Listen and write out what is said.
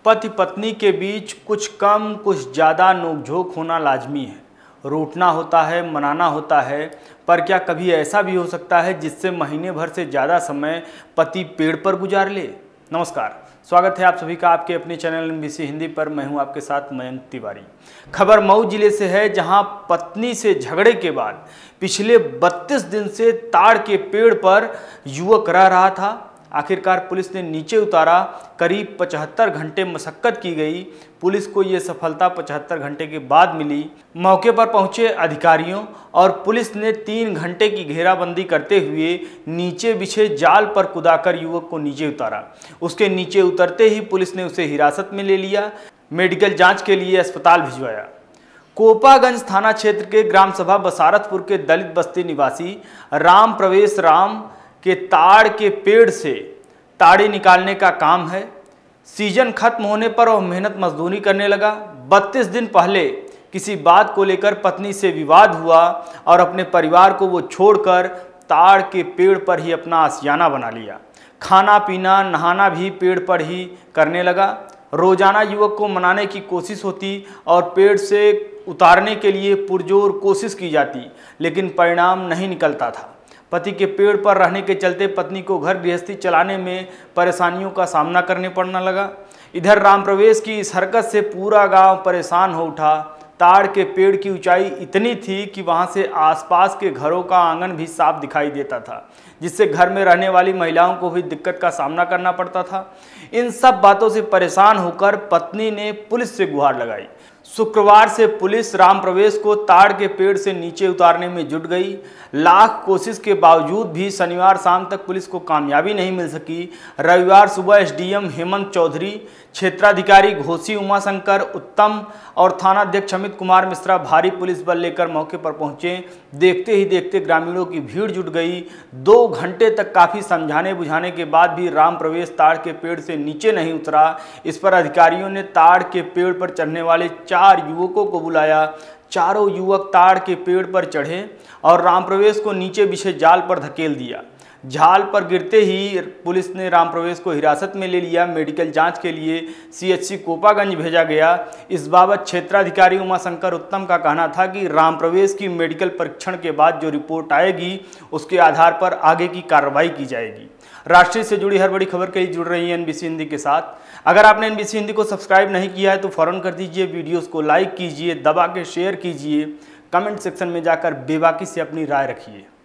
पति पत्नी के बीच कुछ कम कुछ ज़्यादा नोकझोंक होना लाजमी है। रूठना होता है, मनाना होता है, पर क्या कभी ऐसा भी हो सकता है जिससे महीने भर से ज़्यादा समय पति पेड़ पर गुजार ले। नमस्कार, स्वागत है आप सभी का आपके अपने चैनल NBC हिंदी पर। मैं हूं आपके साथ मयंक तिवारी। खबर मऊ जिले से है, जहां पत्नी से झगड़े के बाद पिछले 32 दिन से ताड़ के पेड़ पर युवक रह रहा था। आखिरकार पुलिस ने नीचे उतारा। करीब 75 घंटे मशक्कत की गई। पुलिस को ये सफलता 75 घंटे के बाद मिली। मौके पर पहुंचे अधिकारियों और पुलिस ने 3 घंटे की घेराबंदी करते हुए नीचे बिछे जाल पर कुदाकर युवक को नीचे उतारा। उसके नीचे उतरते ही पुलिस ने उसे हिरासत में ले लिया, मेडिकल जांच के लिए अस्पताल भिजवाया। कोपागंज थाना क्षेत्र के ग्राम सभा बसारतपुर के दलित बस्ती निवासी राम प्रवेश राम के ताड़ के पेड़ से ताड़े निकालने का काम है। सीजन खत्म होने पर वह मेहनत मजदूरी करने लगा। 32 दिन पहले किसी बात को लेकर पत्नी से विवाद हुआ और अपने परिवार को वो छोड़कर ताड़ के पेड़ पर ही अपना आशियाना बना लिया। खाना पीना नहाना भी पेड़ पर ही करने लगा। रोजाना युवक को मनाने की कोशिश होती और पेड़ से उतारने के लिए पुरजोर कोशिश की जाती, लेकिन परिणाम नहीं निकलता था। पति के पेड़ पर रहने के चलते पत्नी को घर गृहस्थी चलाने में परेशानियों का सामना करने पड़ने लगा। इधर राम प्रवेश की इस हरकत से पूरा गांव परेशान हो उठा। ताड़ के पेड़ की ऊंचाई इतनी थी कि वहां से आसपास के घरों का आंगन भी साफ दिखाई देता था, जिससे घर में रहने वाली महिलाओं को भी दिक्कत का सामना करना पड़ता था। इन सब बातों से परेशान होकर पत्नी ने पुलिस से गुहार लगाई। शुक्रवार से पुलिस राम प्रवेश को ताड़ के पेड़ से नीचे उतारने में जुट गई। लाख कोशिश के बावजूद भी शनिवार शाम तक पुलिस को कामयाबी नहीं मिल सकी। रविवार सुबह SDM हेमंत चौधरी, क्षेत्राधिकारी घोसी उमाशंकर उत्तम और थानाध्यक्ष अमित कुमार मिश्रा भारी पुलिस बल लेकर मौके पर पहुंचे। देखते ही देखते ग्रामीणों की भीड़ जुट गई। 2 घंटे तक काफ़ी समझाने बुझाने के बाद भी राम प्रवेश ताड़ के पेड़ से नीचे नहीं उतरा। इस पर अधिकारियों ने ताड़ के पेड़ पर चढ़ने वाले 4 युवकों को बुलाया। चारों युवक ताड़ के पेड़ पर चढ़े और राम प्रवेश को नीचे बिछे जाल पर धकेल दिया। जाल पर गिरते ही पुलिस ने राम प्रवेश को हिरासत में ले लिया। मेडिकल जांच के लिए CHC कोपागंज भेजा गया। इस बाबत क्षेत्राधिकारी उमाशंकर उत्तम का कहना था कि राम प्रवेश की मेडिकल परीक्षण के बाद जो रिपोर्ट आएगी उसके आधार पर आगे की कार्रवाई की जाएगी। राष्ट्रीय से जुड़ी हर बड़ी खबर के लिए जुड़ रही है NBC हिंदी के साथ। अगर आपने NBC हिंदी को सब्सक्राइब नहीं किया है तो फौरन कर दीजिए। वीडियोस को लाइक कीजिए, दबा के शेयर कीजिए, कमेंट सेक्शन में जाकर बेबाकी से अपनी राय रखिए।